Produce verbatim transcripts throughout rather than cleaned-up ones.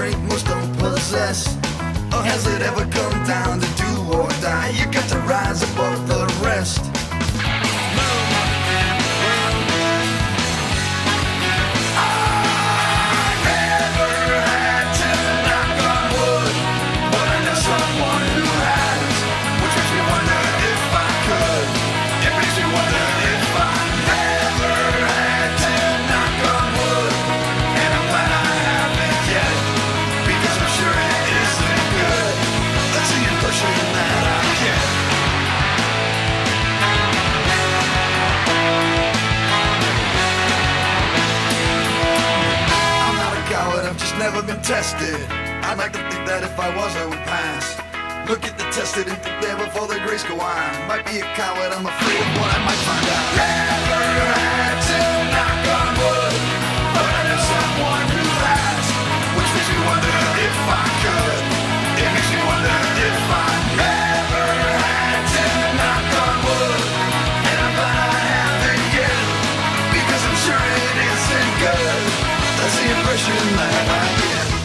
strength most don't possess. Or has it ever come down to do or die? You got to rise above the rest. Never been tested. I'd like to think that if I was, I would pass. Look at the tested and think there before the grace go on. Might be a coward, I'm afraid of what I might find out. Never had to knock on wood, but I know someone who has, which makes me wonder if I could. It makes me wonder if I never had to knock on wood, and I'm glad I haven't yet, because I'm sure it isn't good. That's the impression that I get.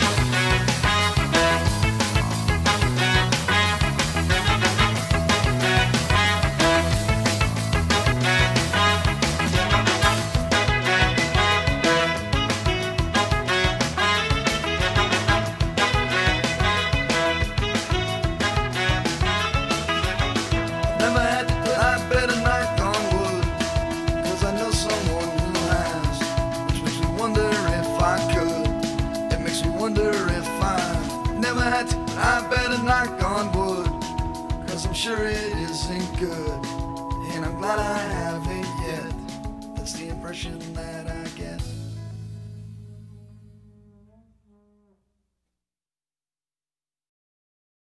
Never had to, but I better knock on wood, 'cause I know someone who has, which makes me wonder if I could. It makes me wonder if I never had to, but I better knock on wood, 'cause I'm sure it isn't good, and I'm glad I haven't yet. That's the impression that